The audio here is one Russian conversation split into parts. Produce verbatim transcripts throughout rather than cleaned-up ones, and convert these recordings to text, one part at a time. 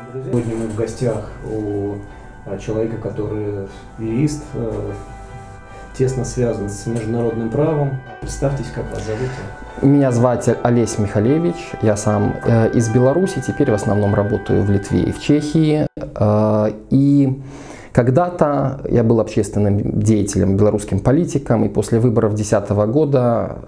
Сегодня мы в гостях у человека, который юрист, тесно связан с международным правом. Представьтесь, как вас зовут? Меня зовут Олесь Михалевич, я сам э, из Беларуси, теперь в основном работаю в Литве и в Чехии. Э, и когда-то я был общественным деятелем, белорусским политиком, и после выборов две тысячи десятого года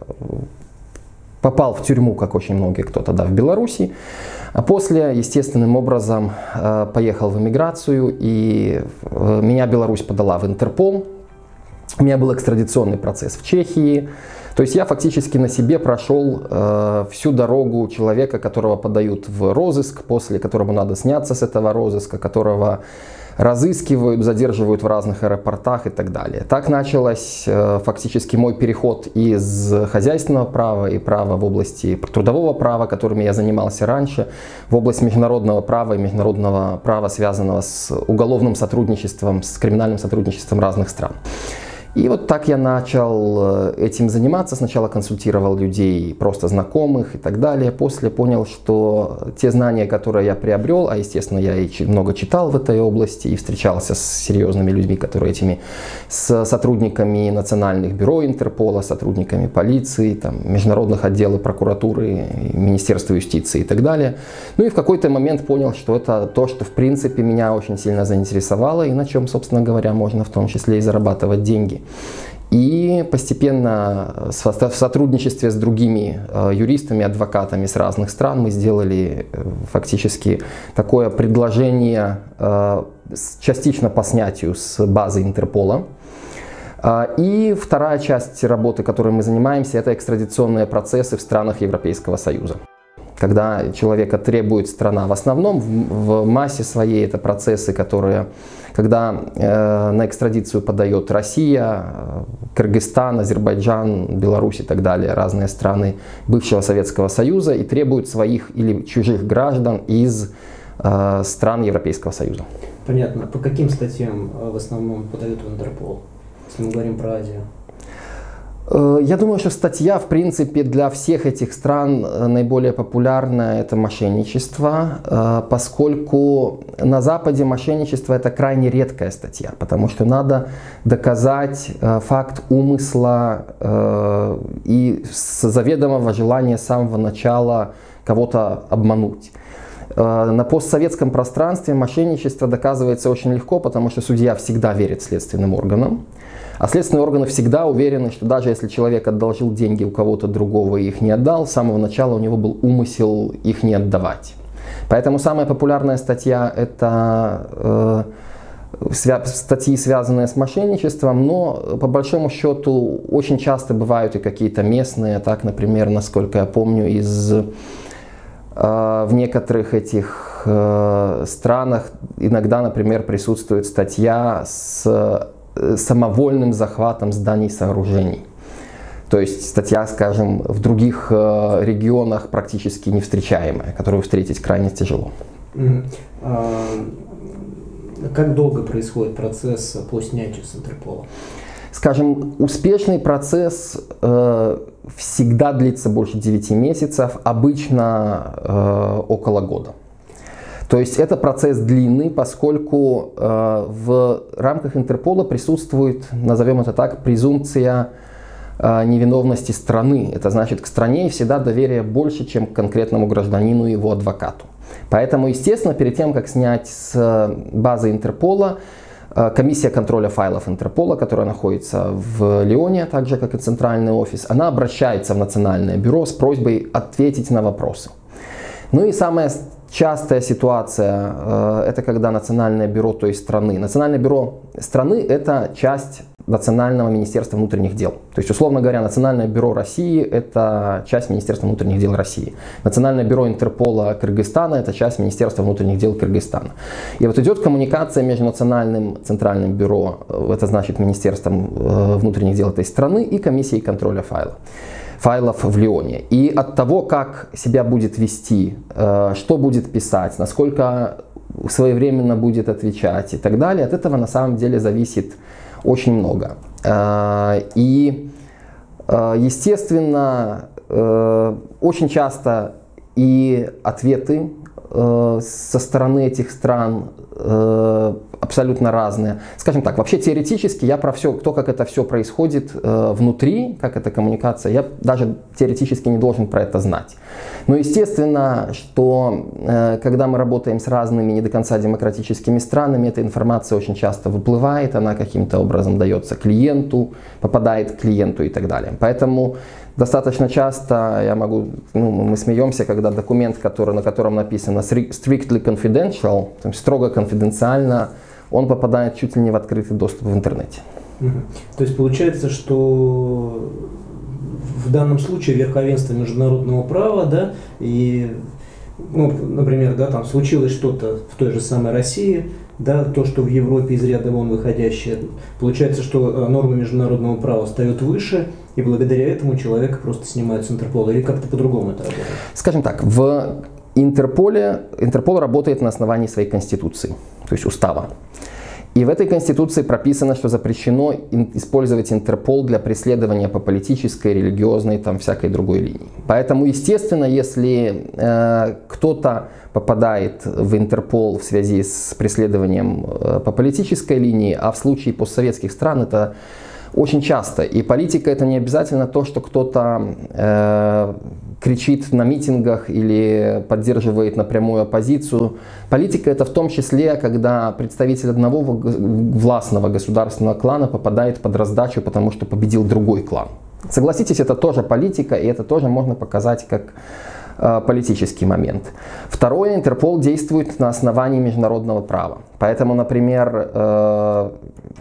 попал в тюрьму, как очень многие кто тогда в Беларуси. А после, естественным образом, э, поехал в эмиграцию, и э, меня Беларусь подала в Интерпол. У меня был экстрадиционный процесс в Чехии. То есть я фактически на себе прошел э, всю дорогу человека, которого подают в розыск, после которому надо сняться с этого розыска, которого разыскивают, задерживают в разных аэропортах и так далее. Так началось э, фактически мой переход из хозяйственного права и права в области трудового права, которыми я занимался раньше, в область международного права и международного права, связанного с уголовным сотрудничеством, с криминальным сотрудничеством разных стран. И вот так я начал этим заниматься. Сначала консультировал людей, просто знакомых и так далее. После понял, что те знания, которые я приобрел, а естественно я и много читал в этой области и встречался с серьезными людьми, которые этими, с сотрудниками национальных бюро Интерпола, сотрудниками полиции, там, международных отделов прокуратуры, Министерства юстиции и так далее. Ну и в какой-то момент понял, что это то, что в принципе меня очень сильно заинтересовало и на чем, собственно говоря, можно в том числе и зарабатывать деньги. И постепенно в сотрудничестве с другими юристами, адвокатами с разных стран мы сделали фактически такое предложение частично по снятию с базы Интерпола. И вторая часть работы, которой мы занимаемся, это экстрадиционные процессы в странах Европейского Союза. Когда человека требует страна, в основном в массе своей это процессы, которые, когда э, на экстрадицию подает Россия, Кыргызстан, Азербайджан, Беларусь и так далее, разные страны бывшего Советского Союза, и требуют своих или чужих граждан из э, стран Европейского Союза. Понятно. По каким статьям в основном подают в Интерпол, если мы говорим про Азию? Я думаю, что статья, в принципе, для всех этих стран наиболее популярная – это мошенничество, поскольку на Западе мошенничество – это крайне редкая статья, потому что надо доказать факт умысла и заведомого желания с самого начала кого-то обмануть. На постсоветском пространстве мошенничество доказывается очень легко, потому что судья всегда верит следственным органам. А следственные органы всегда уверены, что даже если человек одолжил деньги у кого-то другого и их не отдал, с самого начала у него был умысел их не отдавать. Поэтому самая популярная статья – это э, свя статьи, связанные с мошенничеством, но по большому счету очень часто бывают и какие-то местные, так, например, насколько я помню, из... В некоторых этих э, странах иногда, например, присутствует статья с самовольным захватом зданий и сооружений. То есть статья, скажем, в других э, регионах практически не встречаемая, которую встретить крайне тяжело. Mm-hmm. а, как долго происходит процесс по снятию с Интерпола? Скажем, успешный процесс э, всегда длится больше девяти месяцев, обычно э, около года. То есть это процесс длинный, поскольку э, в рамках Интерпола присутствует, назовем это так, презумпция э, невиновности страны. Это значит, к стране всегда доверие больше, чем к конкретному гражданину и его адвокату. Поэтому, естественно, перед тем, как снять с базы Интерпола, комиссия контроля файлов Интерпола, которая находится в Лионе, так же как и центральный офис, она обращается в Национальное бюро с просьбой ответить на вопросы. Ну и самая частая ситуация э, это когда Национальное бюро той страны. Национальное бюро страны это часть Национального министерства внутренних дел. То есть, условно говоря, Национальное бюро России это часть Министерства внутренних дел России. Национальное бюро Интерпола Кыргызстана это часть Министерства внутренних дел Кыргызстана. И вот идет коммуникация между Национальным центральным бюро, это значит Министерством внутренних дел этой страны, и комиссией контроля файла. файлов в Лионе. И от того, как себя будет вести, что будет писать, насколько своевременно будет отвечать и так далее, от этого на самом деле зависит очень много. И, естественно, очень часто и ответы э, со стороны этих стран э, абсолютно разные. Скажем так, вообще теоретически я про все, то, как это все происходит э, внутри, как эта коммуникация, я даже теоретически не должен про это знать. Но естественно, что э, когда мы работаем с разными не до конца демократическими странами, эта информация очень часто выплывает, она каким-то образом дается клиенту, попадает к клиенту и так далее. Поэтому достаточно часто я могу, ну, мы смеемся, когда документ, который, на котором написано strictly confidential, то есть строго конфиденциально, он попадает чуть ли не в открытый доступ в интернете. Угу. То есть получается, что в данном случае верховенство международного права, да, и, ну, например, да, там случилось что-то в той же самой России, да, то, что в Европе из ряда вон выходящее, получается, что нормы международного права встают выше, и благодаря этому человека просто снимают с Интерпола, или как-то по-другому это работает? Скажем так, в Интерполе, Интерпол работает на основании своей конституции, то есть устава. И в этой конституции прописано, что запрещено использовать Интерпол для преследования по политической, религиозной, там, всякой другой линии. Поэтому, естественно, если э, кто-то попадает в Интерпол в связи с преследованием э, по политической линии, а в случае постсоветских стран это очень часто. И политика — это не обязательно то, что кто-то э, кричит на митингах или поддерживает напрямую оппозицию. Политика — это в том числе, когда представитель одного властного государственного клана попадает под раздачу, потому что победил другой клан. Согласитесь, это тоже политика, и это тоже можно показать как э, политический момент. Второе, Интерпол действует на основании международного права. Поэтому, например, э,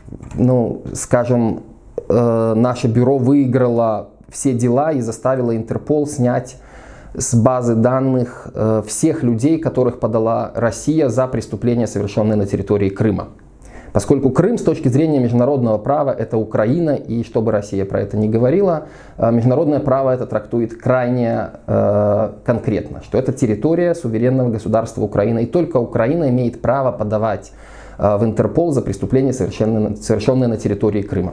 ну, скажем, э, наше бюро выиграло все дела и заставила Интерпол снять с базы данных э, всех людей, которых подала Россия за преступления, совершенные на территории Крыма. Поскольку Крым с точки зрения международного права это Украина, и что бы Россия про это ни говорила, э, международное право это трактует крайне э, конкретно, что это территория суверенного государства Украины, и только Украина имеет право подавать э, в Интерпол за преступления, совершенные, совершенные на территории Крыма.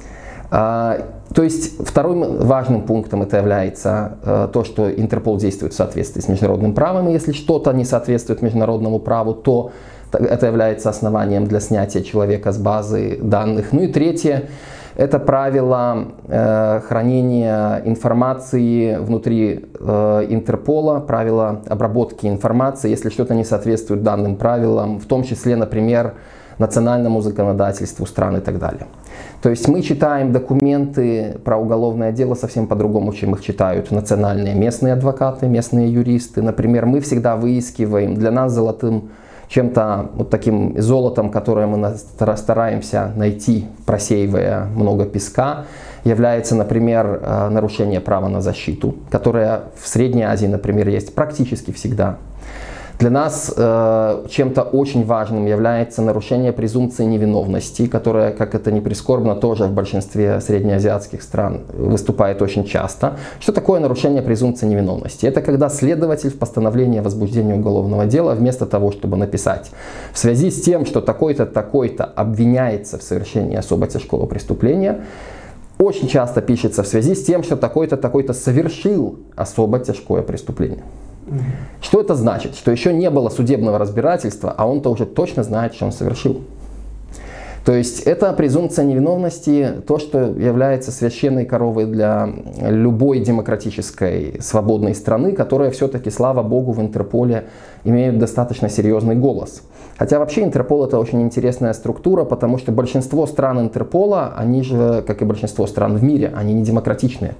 То есть вторым важным пунктом это является э, то, что Интерпол действует в соответствии с международным правом. И если что-то не соответствует международному праву, то это является основанием для снятия человека с базы данных. Ну и третье, это правило э, хранения информации внутри э, Интерпола, правило обработки информации, если что-то не соответствует данным правилам, в том числе, например, национальному законодательству стран и так далее. То есть мы читаем документы про уголовное дело совсем по-другому, чем их читают национальные местные адвокаты, местные юристы. Например, мы всегда выискиваем, для нас золотым чем-то, вот таким золотом, которое мы стараемся найти, просеивая много песка, является, например, нарушение права на защиту, которое в Средней Азии, например, есть практически всегда. Для нас э, чем-то очень важным является нарушение презумпции невиновности, которая, как это ни прискорбно, тоже в большинстве среднеазиатских стран выступает очень часто. Что такое нарушение презумпции невиновности? Это когда следователь в постановлении о возбуждении уголовного дела вместо того, чтобы написать в связи с тем, что такой-то, такой-то обвиняется в совершении особо тяжкого преступления, очень часто пишется в связи с тем, что такой-то, такой-то совершил особо тяжкое преступление. Что это значит? Что еще не было судебного разбирательства, а он-то уже точно знает, что он совершил. То есть это презумпция невиновности, то, что является священной коровой для любой демократической свободной страны, которая все-таки, слава богу, в Интерполе имеет достаточно серьезный голос. Хотя вообще Интерпол это очень интересная структура, потому что большинство стран Интерпола, они же, как и большинство стран в мире, они не демократичные.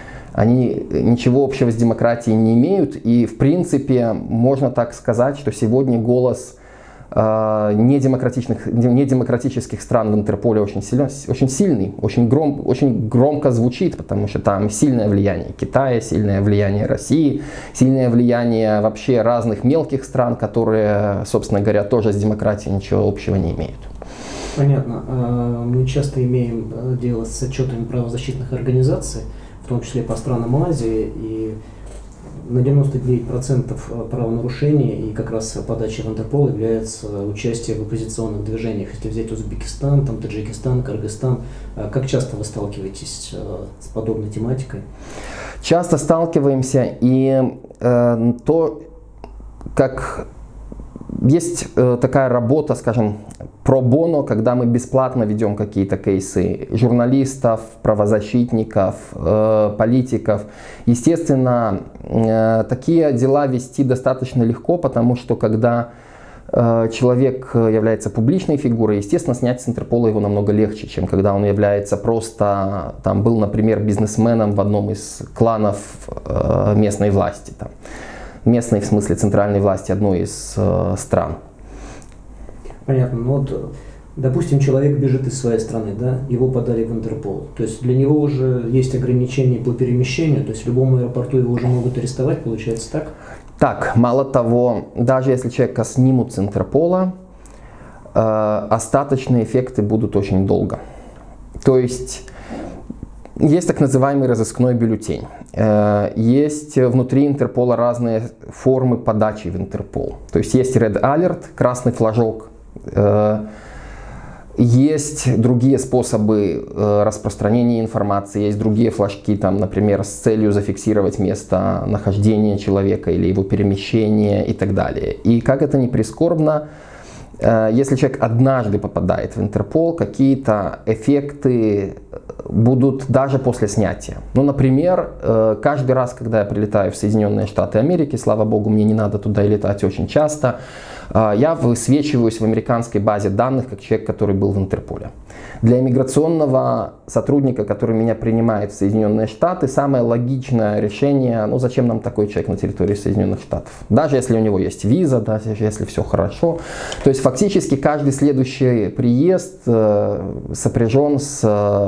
Они ничего общего с демократией не имеют, и в принципе можно так сказать, что сегодня голос э, недемократичных, недемократических стран в Интерполе очень, силен, очень сильный, очень, гром, очень громко звучит, потому что там сильное влияние Китая, сильное влияние России, сильное влияние вообще разных мелких стран, которые, собственно говоря, тоже с демократией ничего общего не имеют. Понятно. Мы часто имеем дело с отчетами правозащитных организаций, в том числе по странам Азии, и на девяносто девять процентов правонарушений и как раз подачи в Интерпол является участие в оппозиционных движениях. Если взять Узбекистан, там, Таджикистан, Кыргызстан, как часто вы сталкиваетесь с подобной тематикой? Часто сталкиваемся, и э, то, как есть э, такая работа, скажем, про боно, когда мы бесплатно ведем какие-то кейсы журналистов, правозащитников, э, политиков. Естественно, э, такие дела вести достаточно легко, потому что когда э, человек является публичной фигурой, естественно, снять с Интерпола его намного легче, чем когда он является просто, там, был, например, бизнесменом в одном из кланов э, местной власти. Там. Местной, в смысле центральной власти одной из э, стран. Понятно. Ну вот, допустим, человек бежит из своей страны, да, его подали в Интерпол. То есть для него уже есть ограничения по перемещению, то есть в любом аэропорту его уже могут арестовать, получается так? Так, мало того, даже если человека снимут с Интерпола, э, остаточные эффекты будут очень долго. То есть есть так называемый разыскной бюллетень. Есть внутри Интерпола разные формы подачи в Интерпол. То есть есть Red Alert, красный флажок. Есть другие способы распространения информации, есть другие флажки, там, например, с целью зафиксировать место нахождения человека или его перемещения и так далее. И как это ни прискорбно, если человек однажды попадает в Интерпол, какие-то эффекты будут даже после снятия. Ну, например, каждый раз, когда я прилетаю в Соединенные Штаты Америки, слава богу, мне не надо туда летать очень часто, я высвечиваюсь в американской базе данных как человек, который был в Интерполе. Для иммиграционного сотрудника, который меня принимает в Соединенные Штаты, самое логичное решение, ну зачем нам такой человек на территории Соединенных Штатов? Даже если у него есть виза, даже если все хорошо. То есть фактически каждый следующий приезд э, сопряжен с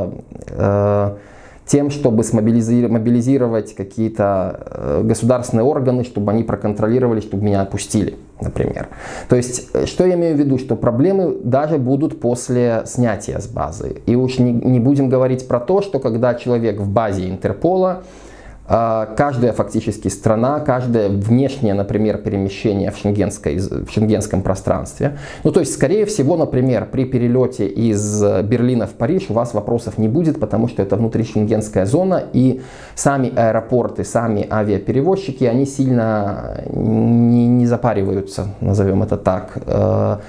э, тем, чтобы мобилизировать какие-то государственные органы, чтобы они проконтролировали, чтобы меня отпустили, например. То есть, что я имею в виду, что проблемы даже будут после снятия с базы. И уж не, не будем говорить про то, что когда человек в базе Интерпола, каждая фактически страна, каждое внешнее, например, перемещение в, шенгенской, в шенгенском пространстве. Ну, то есть, скорее всего, например, при перелете из Берлина в Париж у вас вопросов не будет, потому что это внутришенгенская зона, и сами аэропорты, сами авиаперевозчики, они сильно не, не запариваются, назовем это так,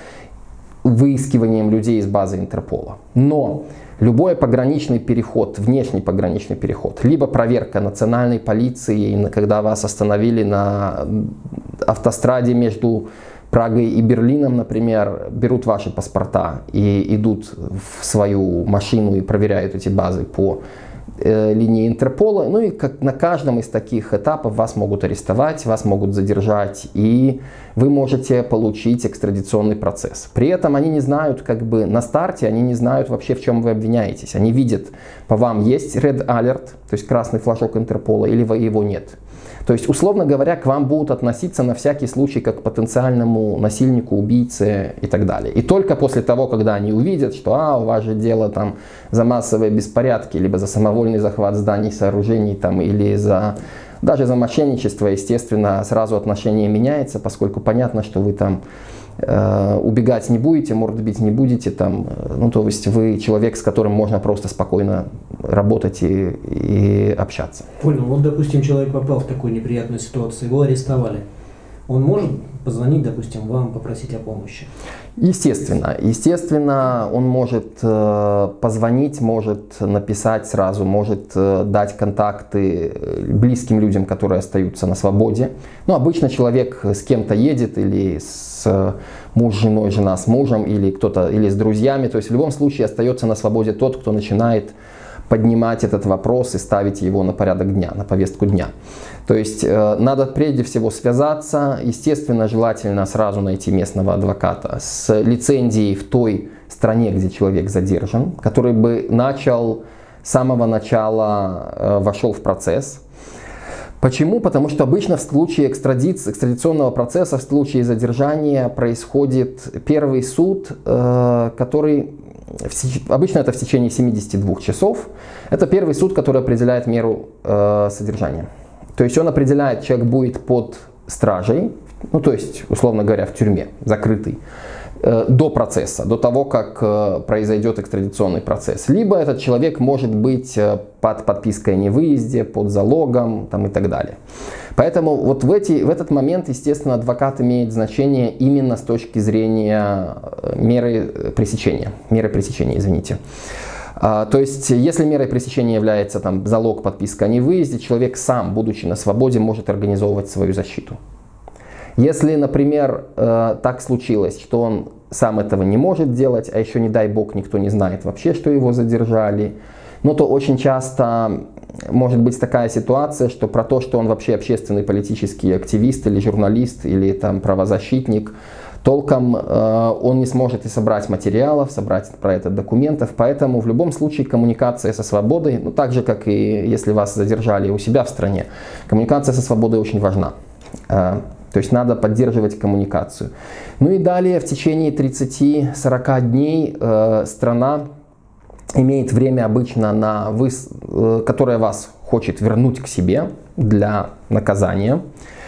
выискиванием людей из базы Интерпола. Но любой пограничный переход, внешний пограничный переход, либо проверка национальной полиции, когда вас остановили на автостраде между Прагой и Берлином, например, берут ваши паспорта и идут в свою машину и проверяют эти базы по э, линии Интерпола. Ну и как на каждом из таких этапов вас могут арестовать, вас могут задержать, и вы можете получить экстрадиционный процесс. При этом они не знают, как бы на старте, они не знают вообще, в чем вы обвиняетесь. Они видят, по вам есть Red Alert, то есть красный флажок Интерпола, или его нет. То есть, условно говоря, к вам будут относиться на всякий случай как к потенциальному насильнику, убийце и так далее. И только после того, когда они увидят, что а, у вас же дело там за массовые беспорядки, либо за самовольный захват зданий, сооружений, там, или за... Даже за мошенничество, естественно, сразу отношение меняется, поскольку понятно, что вы там э, убегать не будете, морду бить не будете. Там, ну, то есть вы человек, с которым можно просто спокойно работать и, и общаться. Понял. Вот, допустим, человек попал в такую неприятную ситуацию, его арестовали. Он может позвонить, допустим, вам, попросить о помощи? Естественно. Естественно, он может э, позвонить, может написать сразу, может э, дать контакты близким людям, которые остаются на свободе. Ну, обычно человек с кем-то едет, или с э, муж с женой, жена с мужем, или кто-то, или с друзьями. То есть в любом случае остается на свободе тот, кто начинает поднимать этот вопрос и ставить его на порядок дня, на повестку дня. То есть э, надо прежде всего связаться, естественно, желательно сразу найти местного адвоката с лицензией в той стране, где человек задержан, который бы начал с самого начала, э, вошел в процесс. Почему? Потому что обычно в случае экстрадиции, экстрадиционного процесса, в случае задержания происходит первый суд, э, который... Обычно это в течение семидесяти двух часов. Это первый суд, который определяет меру э, содержания. То есть он определяет, человек будет под стражей, ну то есть, условно говоря, в тюрьме, закрытый. до процесса, до того, как произойдет экстрадиционный процесс. Либо этот человек может быть под подпиской о невыезде, под залогом там, и так далее. Поэтому вот в, эти, в этот момент, естественно, адвокат имеет значение именно с точки зрения меры пресечения. Меры пресечения, извините. А, то есть, если мерой пресечения является там, залог, подписка о невыезде, человек сам, будучи на свободе, может организовывать свою защиту. Если, например, э, так случилось, что он сам этого не может делать, а еще, не дай бог, никто не знает вообще, что его задержали, ну, то очень часто может быть такая ситуация, что про то, что он вообще общественный политический активист или журналист, или там правозащитник, толком э, он не сможет и собрать материалов, собрать про это документов. Поэтому в любом случае коммуникация со свободой, ну, так же, как и если вас задержали у себя в стране, коммуникация со свободой очень важна. Э, То есть надо поддерживать коммуникацию. Ну и далее в течение тридцати-сорока дней э, страна имеет время обычно, на выс... э, которое вас хочет вернуть к себе для наказания.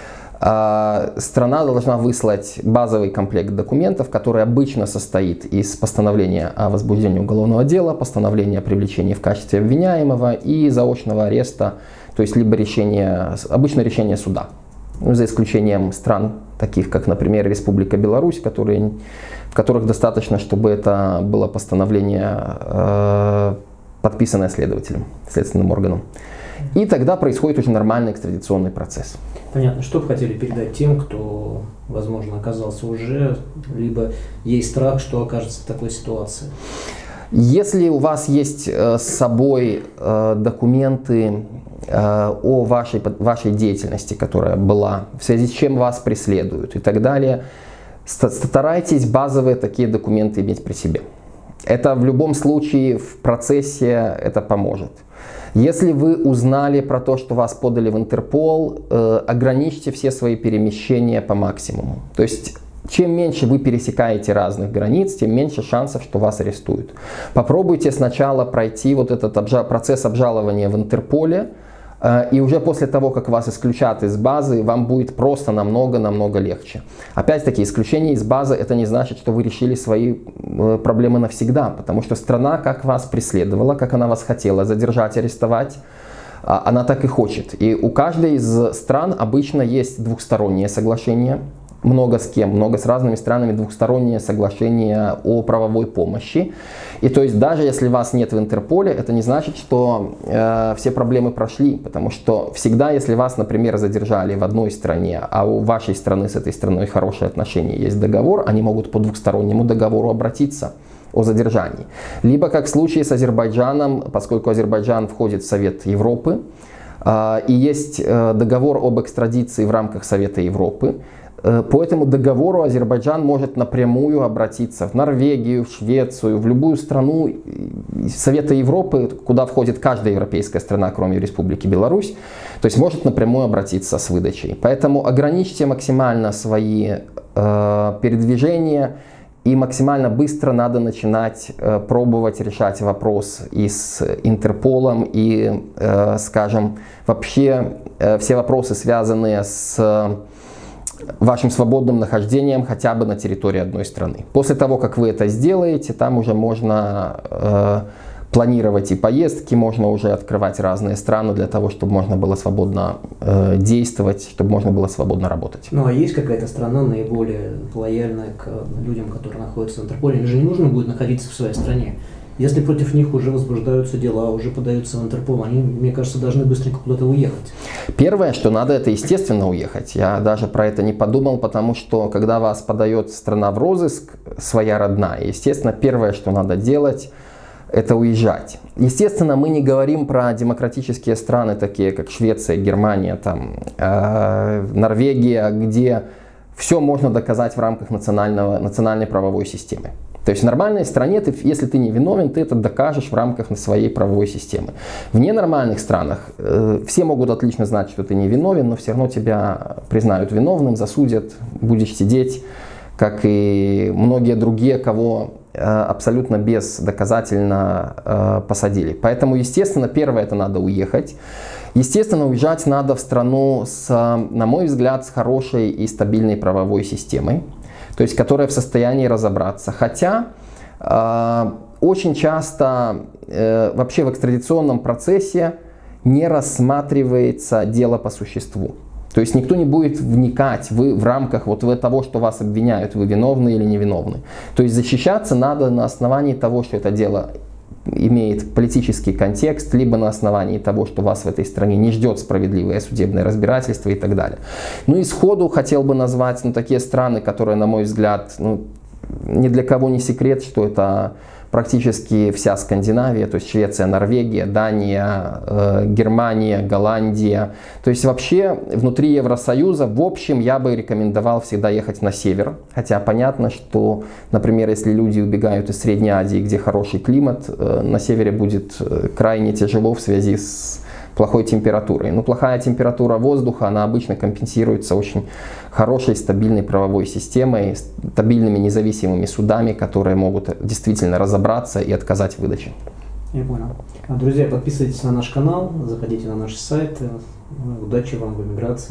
Э, страна должна выслать базовый комплект документов, который обычно состоит из постановления о возбуждении уголовного дела, постановления о привлечении в качестве обвиняемого и заочного ареста, то есть либо решение, обычно решение суда. Ну, за исключением стран, таких как, например, Республика Беларусь, которые, в которых достаточно, чтобы это было постановление, э, подписанное следователем, следственным органом. И тогда происходит очень нормальный экстрадиционный процесс. Понятно. Что бы хотели передать тем, кто, возможно, оказался уже, либо есть страх, что окажется в такой ситуации? Если у вас есть э, с собой э, документы э, о вашей, вашей деятельности, которая была, в связи с чем вас преследуют и так далее, старайтесь базовые такие документы иметь при себе. Это в любом случае в процессе это поможет. Если вы узнали про то, что вас подали в Интерпол, э, ограничьте все свои перемещения по максимуму. То есть чем меньше вы пересекаете разных границ, тем меньше шансов, что вас арестуют. Попробуйте сначала пройти вот этот обжа- процесс обжалования в Интерполе, э, и уже после того, как вас исключат из базы, вам будет просто намного-намного легче. Опять-таки, исключение из базы — это не значит, что вы решили свои э, проблемы навсегда, потому что страна как вас преследовала, как она вас хотела задержать, арестовать, э, она так и хочет. И у каждой из стран обычно есть двухстороннее соглашение. Много с кем, много с разными странами, двухстороннее соглашение о правовой помощи. И то есть даже если вас нет в Интерполе, это не значит, что э, все проблемы прошли, потому что всегда, если вас, например, задержали в одной стране, а у вашей страны с этой страной хорошие отношения, есть договор, они могут по двухстороннему договору обратиться о задержании. Либо как в случае с Азербайджаном, поскольку Азербайджан входит в Совет Европы, э, и есть э, договор об экстрадиции в рамках Совета Европы, по этому договору Азербайджан может напрямую обратиться в Норвегию, в Швецию, в любую страну Совета Европы, куда входит каждая европейская страна, кроме Республики Беларусь, то есть может напрямую обратиться с выдачей. Поэтому ограничьте максимально свои э, передвижения, и максимально быстро надо начинать э, пробовать решать вопрос и с Интерполом, и, э, скажем, вообще э, все вопросы, связанные с вашим свободным нахождением хотя бы на территории одной страны. После того, как вы это сделаете, там уже можно э, планировать и поездки, можно уже открывать разные страны для того, чтобы можно было свободно э, действовать, чтобы можно было свободно работать. Ну а есть какая-то страна наиболее лояльная к людям, которые находятся в Интерполе? Им же не нужно будет находиться в своей стране. Если против них уже возбуждаются дела, уже подаются в Интерпол, они, мне кажется, должны быстренько куда-то уехать. Первое, что надо, это, естественно, уехать. Я даже про это не подумал, потому что, когда вас подает страна в розыск, своя родная, естественно, первое, что надо делать, это уезжать. Естественно, мы не говорим про демократические страны, такие как Швеция, Германия, там, э, Норвегия, где все можно доказать в рамках национального, национальной правовой системы. То есть в нормальной стране, ты, если ты не виновен, ты это докажешь в рамках своей правовой системы. В ненормальных странах э, все могут отлично знать, что ты не виновен, но все равно тебя признают виновным, засудят, будешь сидеть, как и многие другие, кого э, абсолютно бездоказательно э, посадили. Поэтому, естественно, первое — это надо уехать. Естественно, уезжать надо в страну с, на мой взгляд, с хорошей и стабильной правовой системой. то есть которая в состоянии разобраться. Хотя э, очень часто э, вообще в экстрадиционном процессе не рассматривается дело по существу. То есть никто не будет вникать вы, в рамках вот того, что вас обвиняют, вы виновны или невиновны. То есть защищаться надо на основании того, что это дело имеет политический контекст, либо на основании того, что вас в этой стране не ждет справедливое судебное разбирательство и так далее. Ну и сходу хотел бы назвать ну, такие страны, которые, на мой взгляд, ну, ни для кого не секрет, что это практически вся Скандинавия, то есть Швеция, Норвегия, Дания, э, Германия, Голландия. То есть вообще внутри Евросоюза, в общем, я бы рекомендовал всегда ехать на север. Хотя понятно, что, например, если люди убегают из Средней Азии, где хороший климат, э, на севере будет крайне тяжело в связи с плохой температурой. Но плохая температура воздуха, она обычно компенсируется очень хорошей, стабильной правовой системой, стабильными независимыми судами, которые могут действительно разобраться и отказать в выдаче. Я понял. Друзья, подписывайтесь на наш канал, заходите на наш сайт. Удачи вам в эмиграции.